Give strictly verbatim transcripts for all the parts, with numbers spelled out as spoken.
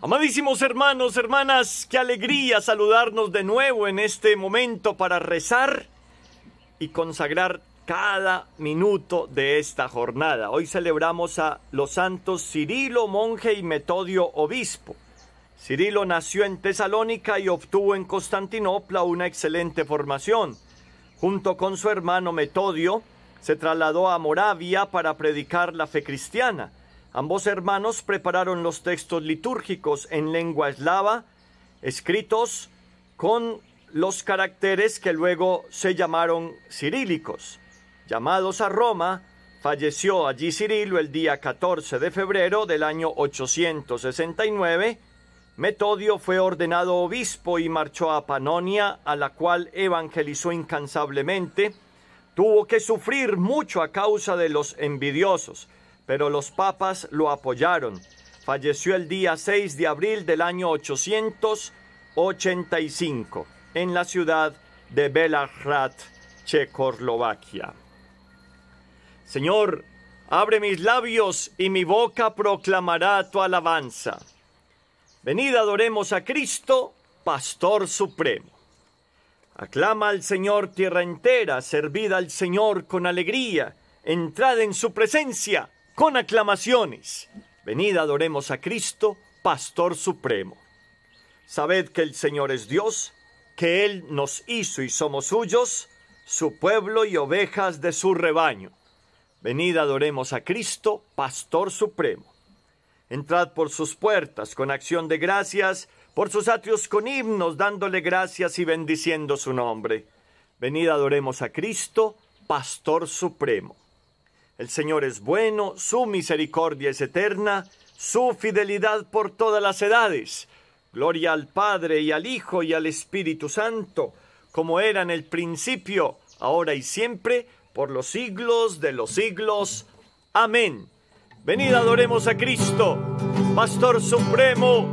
Amadísimos hermanos, hermanas, qué alegría saludarnos de nuevo en este momento para rezar y consagrar cada minuto de esta jornada. Hoy celebramos a los santos Cirilo, monje, y Metodio, obispo. Cirilo nació en Tesalónica y obtuvo en Constantinopla una excelente formación. Junto con su hermano Metodio, se trasladó a Moravia para predicar la fe cristiana. Ambos hermanos prepararon los textos litúrgicos en lengua eslava, escritos con los caracteres que luego se llamaron cirílicos. Llamados a Roma, falleció allí Cirilo el día catorce de febrero del año ochocientos sesenta y nueve. Metodio fue ordenado obispo y marchó a Panonia, a la cual evangelizó incansablemente. Tuvo que sufrir mucho a causa de los envidiosos, pero los papas lo apoyaron. Falleció el día seis de abril del año ochocientos ochenta y cinco en la ciudad de Bělehrad, Checoslovaquia. Señor, abre mis labios y mi boca proclamará tu alabanza. Venid, adoremos a Cristo, Pastor Supremo. Aclama al Señor tierra entera, servid al Señor con alegría, entrad en su presencia con aclamaciones. Venid, adoremos a Cristo, Pastor Supremo. Sabed que el Señor es Dios, que Él nos hizo y somos suyos, su pueblo y ovejas de su rebaño. Venid, adoremos a Cristo, Pastor Supremo. Entrad por sus puertas con acción de gracias, por sus atrios con himnos, dándole gracias y bendiciendo su nombre. Venid, adoremos a Cristo, Pastor Supremo. El Señor es bueno, su misericordia es eterna, su fidelidad por todas las edades. Gloria al Padre y al Hijo y al Espíritu Santo, como era en el principio, ahora y siempre, por los siglos de los siglos. Amén. Venid, adoremos a Cristo, Pastor Supremo.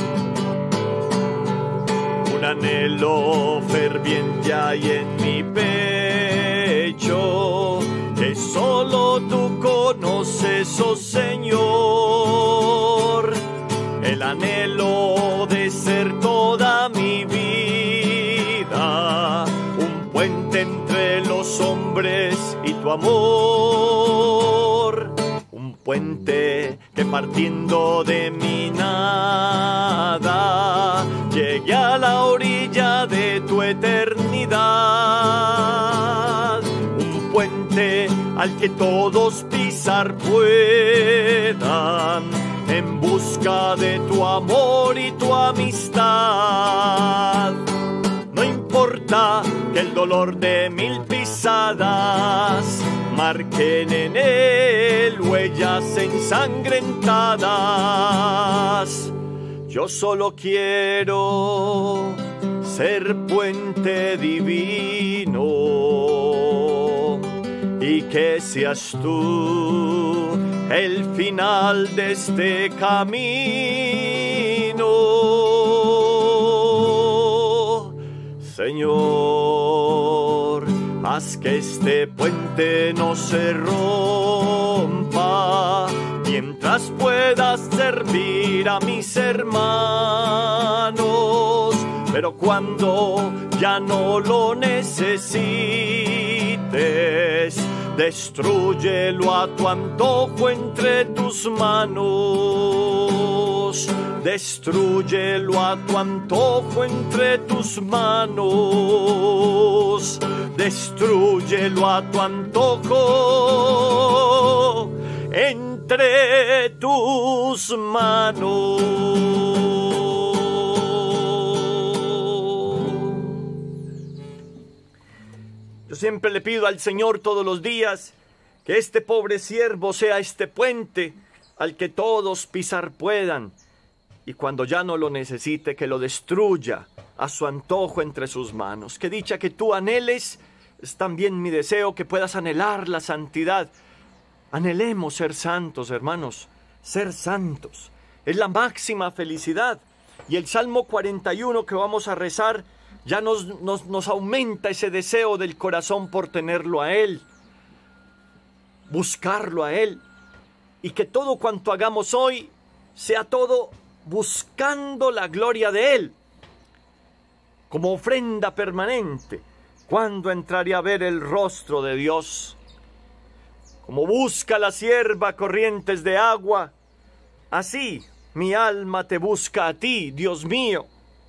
Un anhelo ferviente hay en mi pecho, que solo tú conoces, oh Señor. El anhelo de ser toda mi vida, un puente entre los hombres y tu amor. Un puente que partiendo de mi nada llegue a la orilla de tu eternidad. Un puente al que todos pisar puedan, en busca de tu amor y tu amistad. No importa que el dolor de mil pisadas marquen en él huellas ensangrentadas. Yo solo quiero ser puente divino, y que seas tú el final de este camino. Señor, haz que este puente no se rompa, mientras puedas servir a mis hermanos. Pero cuando ya no lo necesites, destrúyelo a tu antojo entre tus manos. Destrúyelo a tu antojo entre tus manos. Destrúyelo a tu antojo entre tus manos. Yo siempre le pido al Señor todos los días que este pobre siervo sea este puente al que todos pisar puedan, y cuando ya no lo necesite, que lo destruya a su antojo entre sus manos. Que dicha que tú anheles, es también mi deseo que puedas anhelar la santidad. Anhelemos ser santos, hermanos, ser santos. Es la máxima felicidad. Y el Salmo cuarenta y uno que vamos a rezar ya nos, nos, nos aumenta ese deseo del corazón por tenerlo a Él, buscarlo a Él, y que todo cuanto hagamos hoy sea todo buscando la gloria de Él, como ofrenda permanente. ¿Cuándo entraré a ver el rostro de Dios? Como busca la sierva corrientes de agua, así mi alma te busca a ti, Dios mío.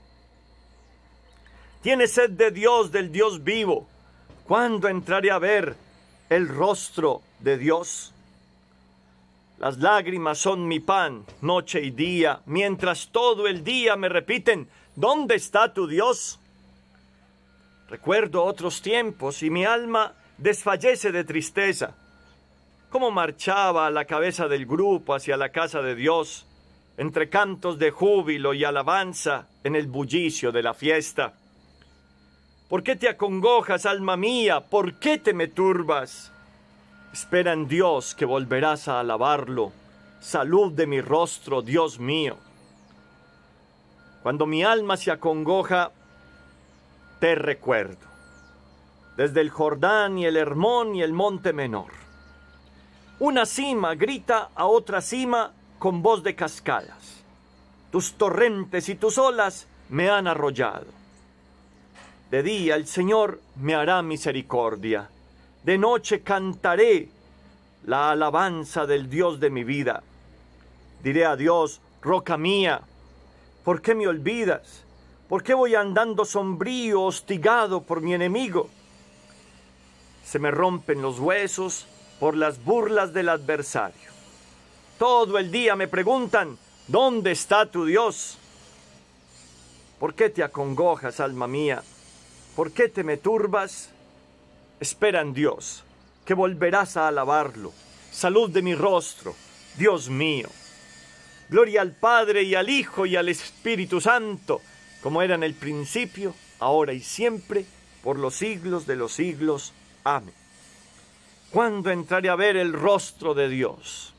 Tiene sed de Dios, del Dios vivo. ¿Cuándo entraré a ver el rostro de Dios? Las lágrimas son mi pan, noche y día, mientras todo el día me repiten, ¿dónde está tu Dios? Recuerdo otros tiempos y mi alma desfallece de tristeza. Cómo marchaba a la cabeza del grupo hacia la casa de Dios, entre cantos de júbilo y alabanza en el bullicio de la fiesta. ¿Por qué te acongojas, alma mía? ¿Por qué te me turbas? Espera en Dios que volverás a alabarlo. Salud de mi rostro, Dios mío. Cuando mi alma se acongoja, te recuerdo. Desde el Jordán y el Hermón y el Monte Menor. Una cima grita a otra cima con voz de cascadas. Tus torrentes y tus olas me han arrollado. De día el Señor me hará misericordia. De noche cantaré la alabanza del Dios de mi vida. Diré a Dios, roca mía, ¿por qué me olvidas? ¿Por qué voy andando sombrío, hostigado por mi enemigo? Se me rompen los huesos por las burlas del adversario. Todo el día me preguntan, ¿dónde está tu Dios? ¿Por qué te acongojas, alma mía? ¿Por qué te me turbas? Espera en Dios, que volverás a alabarlo. Salud de mi rostro, Dios mío. Gloria al Padre y al Hijo y al Espíritu Santo, como era en el principio, ahora y siempre, por los siglos de los siglos. Amén. ¿Cuándo entraré a ver el rostro de Dios?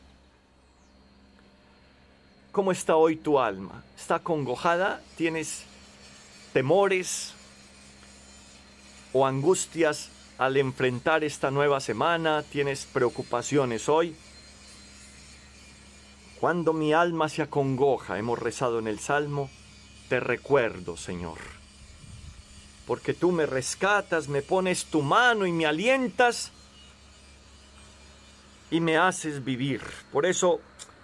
¿Cómo está hoy tu alma? ¿Está acongojada? ¿Tienes temores o angustias al enfrentar esta nueva semana? ¿Tienes preocupaciones hoy? Cuando mi alma se acongoja, hemos rezado en el Salmo, te recuerdo, Señor. Porque tú me rescatas, me pones tu mano y me alientas y me haces vivir. Por eso,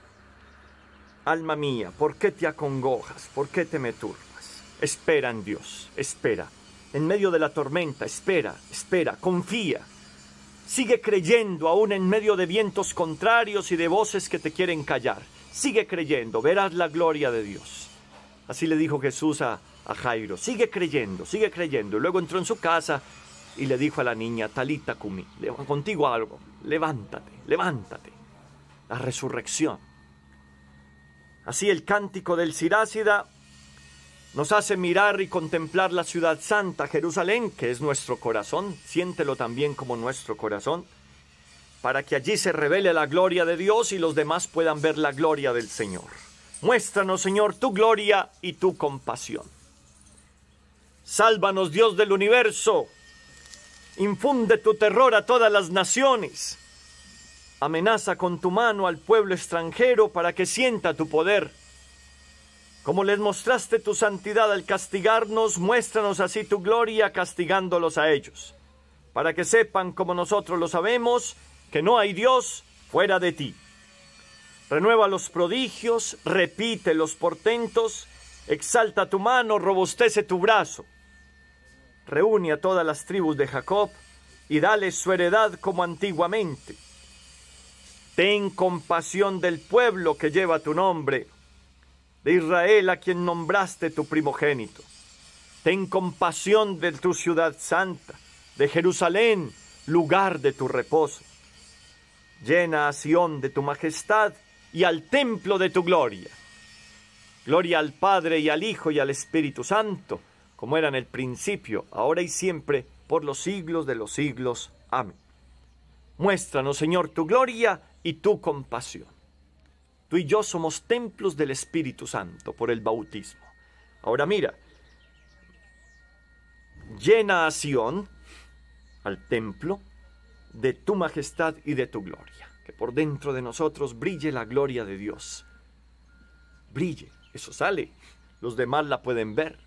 alma mía, ¿por qué te acongojas? ¿Por qué te me turbas? Espera en Dios, espera. En medio de la tormenta, espera, espera, confía. Sigue creyendo aún en medio de vientos contrarios y de voces que te quieren callar. Sigue creyendo, verás la gloria de Dios. Así le dijo Jesús a, a Jairo, sigue creyendo, sigue creyendo. Y luego entró en su casa y le dijo a la niña, Talita cumi, contigo algo, levántate, levántate. La resurrección. Así el cántico del Sirácida nos hace mirar y contemplar la ciudad santa, Jerusalén, que es nuestro corazón. Siéntelo también como nuestro corazón, para que allí se revele la gloria de Dios y los demás puedan ver la gloria del Señor. Muéstranos, Señor, tu gloria y tu compasión. Sálvanos, Dios del universo. Infunde tu terror a todas las naciones. Amenaza con tu mano al pueblo extranjero para que sienta tu poder. Como les mostraste tu santidad al castigarnos, muéstranos así tu gloria castigándolos a ellos, para que sepan, como nosotros lo sabemos, que no hay Dios fuera de ti. Renueva los prodigios, repite los portentos, exalta tu mano, robustece tu brazo. Reúne a todas las tribus de Jacob y dales su heredad como antiguamente. Ten compasión del pueblo que lleva tu nombre, de Israel a quien nombraste tu primogénito. Ten compasión de tu ciudad santa, de Jerusalén, lugar de tu reposo. Llena a Sión de tu majestad y al templo de tu gloria. Gloria al Padre y al Hijo y al Espíritu Santo, como era en el principio, ahora y siempre, por los siglos de los siglos. Amén. Muéstranos, Señor, tu gloria y tu compasión. Tú y yo somos templos del Espíritu Santo por el bautismo. Ahora mira, llena a Sión, al templo, de tu majestad y de tu gloria. Que por dentro de nosotros brille la gloria de Dios. Brille. Eso sale. Los demás la pueden ver.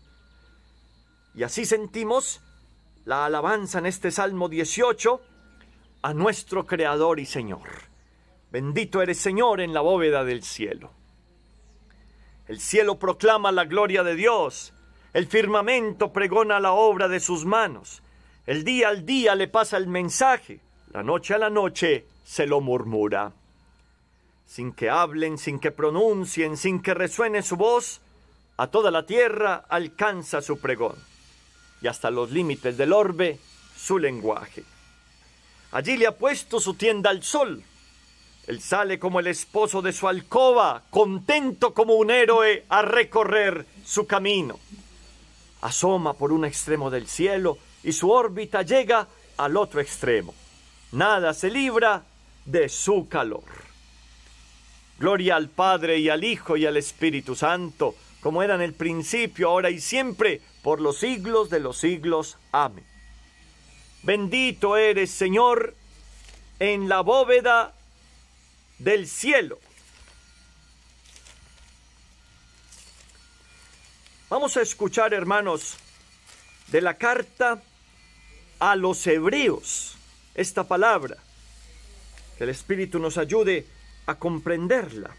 Y así sentimos la alabanza en este Salmo dieciocho a nuestro Creador y Señor. Bendito eres, Señor, en la bóveda del cielo. El cielo proclama la gloria de Dios. El firmamento pregona la obra de sus manos. El día al día le pasa el mensaje. La noche a la noche se lo murmura. Sin que hablen, sin que pronuncien, sin que resuene su voz, a toda la tierra alcanza su pregón. Y hasta los límites del orbe, su lenguaje. Allí le ha puesto su tienda al sol. Él sale como el esposo de su alcoba, contento como un héroe a recorrer su camino. Asoma por un extremo del cielo y su órbita llega al otro extremo. Nada se libra de su calor. Gloria al Padre y al Hijo y al Espíritu Santo, como era en el principio, ahora y siempre, por los siglos de los siglos. Amén. Bendito eres, Señor, en la bóveda del cielo. Vamos a escuchar, hermanos, de la carta a los hebreos, esta palabra, que el Espíritu nos ayude a comprenderla.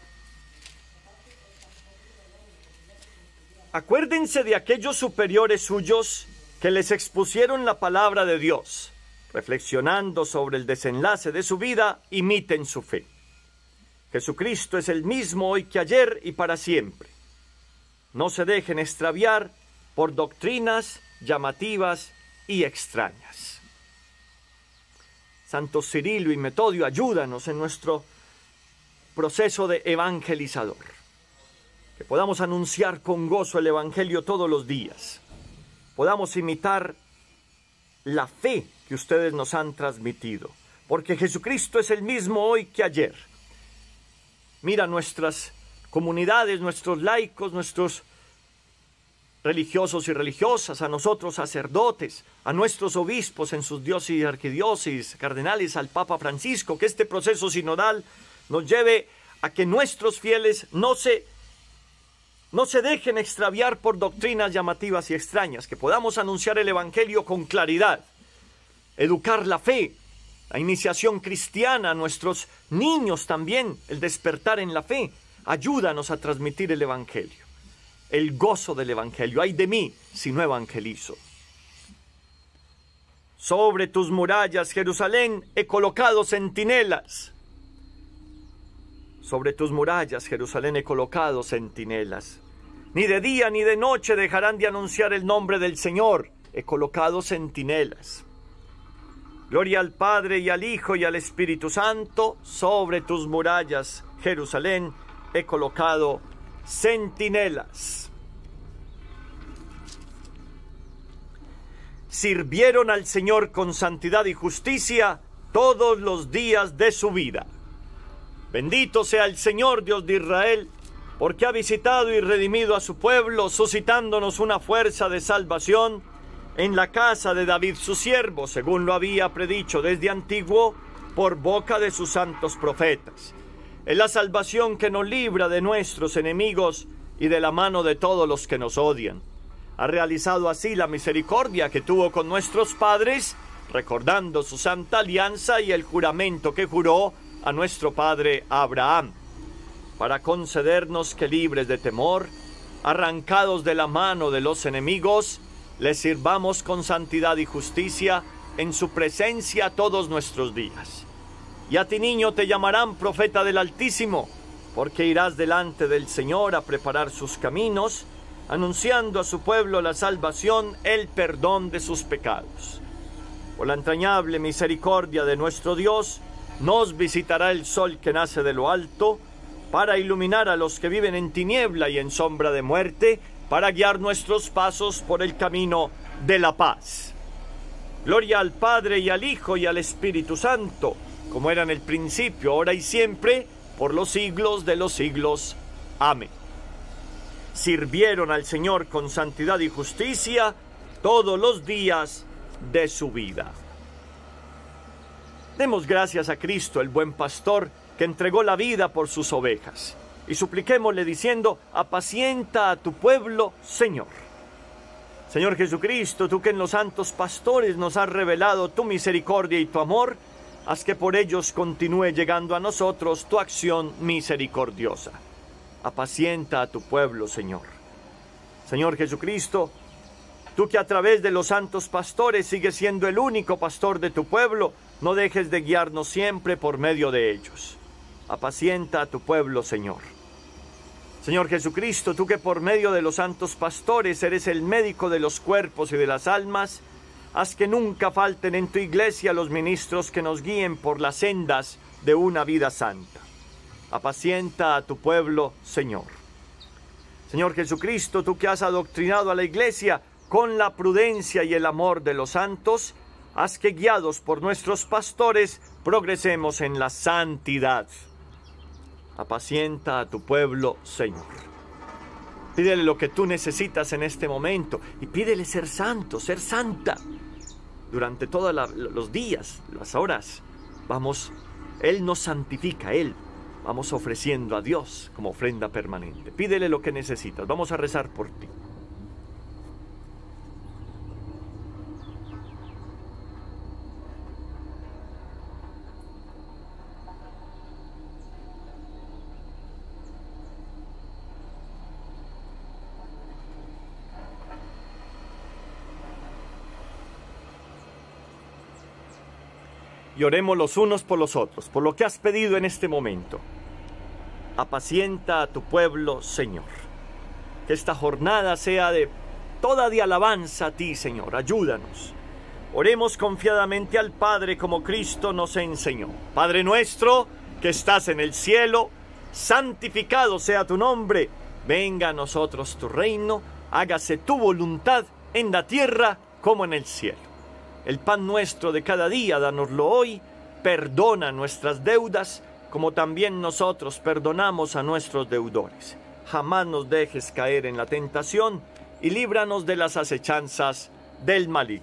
Acuérdense de aquellos superiores suyos que les expusieron la palabra de Dios. Reflexionando sobre el desenlace de su vida, imiten su fe. Jesucristo es el mismo hoy que ayer y para siempre. No se dejen extraviar por doctrinas llamativas y extrañas. Santos Cirilo y Metodio, ayúdanos en nuestro proceso de evangelizador. Que podamos anunciar con gozo el Evangelio todos los días. Podamos imitar la fe que ustedes nos han transmitido. Porque Jesucristo es el mismo hoy que ayer. Mira nuestras comunidades, nuestros laicos, nuestros religiosos y religiosas, a nosotros sacerdotes, a nuestros obispos en sus diócesis y arquidiócesis, cardenales, al Papa Francisco, que este proceso sinodal nos lleve a que nuestros fieles no se, no se dejen extraviar por doctrinas llamativas y extrañas, que podamos anunciar el Evangelio con claridad, educar la fe, la iniciación cristiana a nuestros niños también, el despertar en la fe. Ayúdanos a transmitir el Evangelio, el gozo del Evangelio. ¡Ay de mí si no evangelizo! Sobre tus murallas, Jerusalén, he colocado centinelas. Sobre tus murallas, Jerusalén, he colocado centinelas. Ni de día ni de noche dejarán de anunciar el nombre del Señor. He colocado centinelas. Gloria al Padre y al Hijo y al Espíritu Santo. Sobre tus murallas, Jerusalén, he colocado centinelas. Sirvieron al Señor con santidad y justicia todos los días de su vida. Bendito sea el Señor Dios de Israel, porque ha visitado y redimido a su pueblo, suscitándonos una fuerza de salvación en la casa de David su siervo, según lo había predicho desde antiguo por boca de sus santos profetas. Es la salvación que nos libra de nuestros enemigos y de la mano de todos los que nos odian. Ha realizado así la misericordia que tuvo con nuestros padres, recordando su santa alianza y el juramento que juró a nuestro padre Abraham, para concedernos que, libres de temor, arrancados de la mano de los enemigos, les sirvamos con santidad y justicia en su presencia todos nuestros días. Y a ti, niño, te llamarán profeta del Altísimo, porque irás delante del Señor a preparar sus caminos, anunciando a su pueblo la salvación, el perdón de sus pecados. Por la entrañable misericordia de nuestro Dios, nos visitará el sol que nace de lo alto, para iluminar a los que viven en tiniebla y en sombra de muerte, para guiar nuestros pasos por el camino de la paz. Gloria al Padre y al Hijo y al Espíritu Santo, como era en el principio, ahora y siempre, por los siglos de los siglos. Amén. Sirvieron al Señor con santidad y justicia todos los días de su vida. Demos gracias a Cristo, el buen pastor, que entregó la vida por sus ovejas. y supliquémosle diciendo: apacienta a tu pueblo, Señor. Señor Jesucristo, tú que en los santos pastores nos has revelado tu misericordia y tu amor, haz que por ellos continúe llegando a nosotros tu acción misericordiosa. Apacienta a tu pueblo, Señor. Señor Jesucristo, tú que a través de los santos pastores sigues siendo el único pastor de tu pueblo, no dejes de guiarnos siempre por medio de ellos. Apacienta a tu pueblo, Señor. Señor Jesucristo, tú que por medio de los santos pastores eres el médico de los cuerpos y de las almas, haz que nunca falten en tu iglesia los ministros que nos guíen por las sendas de una vida santa. Apacienta a tu pueblo, Señor. Señor Jesucristo, tú que has adoctrinado a la iglesia con la prudencia y el amor de los santos, haz que guiados por nuestros pastores progresemos en la santidad. Apacienta a tu pueblo, Señor. Pídele lo que tú necesitas en este momento y pídele ser santo, ser santa. Durante todos los días, las horas, vamos, Él nos santifica, Él. Vamos ofreciendo a Dios como ofrenda permanente. Pídele lo que necesitas. Vamos a rezar por ti. Y oremos los unos por los otros, por lo que has pedido en este momento. Apacienta a tu pueblo, Señor. Que esta jornada sea de toda de alabanza a ti, Señor. Ayúdanos. Oremos confiadamente al Padre como Cristo nos enseñó. Padre nuestro, que estás en el cielo, santificado sea tu nombre. Venga a nosotros tu reino, hágase tu voluntad en la tierra como en el cielo. El pan nuestro de cada día, dánoslo hoy. Perdona nuestras deudas, como también nosotros perdonamos a nuestros deudores. Jamás nos dejes caer en la tentación, y líbranos de las acechanzas del maligno.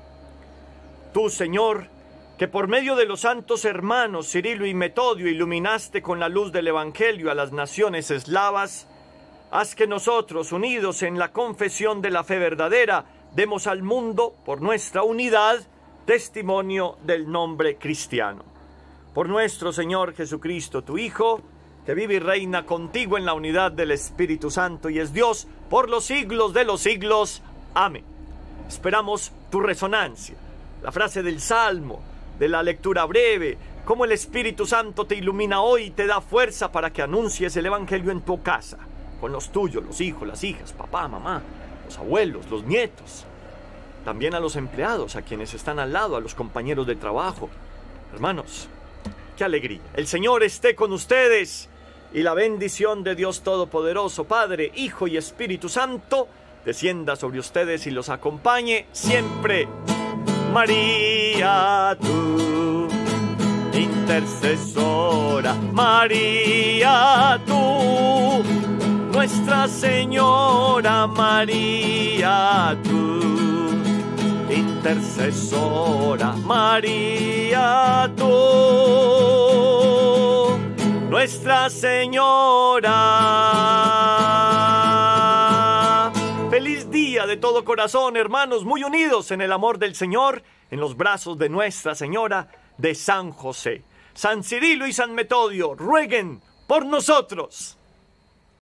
Tú, Señor, que por medio de los santos hermanos Cirilo y Metodio iluminaste con la luz del Evangelio a las naciones eslavas, haz que nosotros, unidos en la confesión de la fe verdadera, demos al mundo, por nuestra unidad, testimonio del nombre cristiano. Por nuestro Señor Jesucristo, tu Hijo, que vive y reina contigo en la unidad del Espíritu Santo y es Dios por los siglos de los siglos. Amén. Esperamos tu resonancia, la frase del Salmo, de la lectura breve, cómo el Espíritu Santo te ilumina hoy y te da fuerza para que anuncies el Evangelio en tu casa, con los tuyos, los hijos, las hijas, papá, mamá, los abuelos, los nietos, también a los empleados, a quienes están al lado, a los compañeros de trabajo. Hermanos, qué alegría. El Señor esté con ustedes y la bendición de Dios Todopoderoso, Padre, Hijo y Espíritu Santo, descienda sobre ustedes y los acompañe siempre. María, tú, intercesora, María, tú, Nuestra Señora, María, tú, intercesora, María, tú, Nuestra Señora. Feliz día de todo corazón, hermanos, muy unidos en el amor del Señor, en los brazos de Nuestra Señora de San José. San Cirilo y San Metodio, rueguen por nosotros.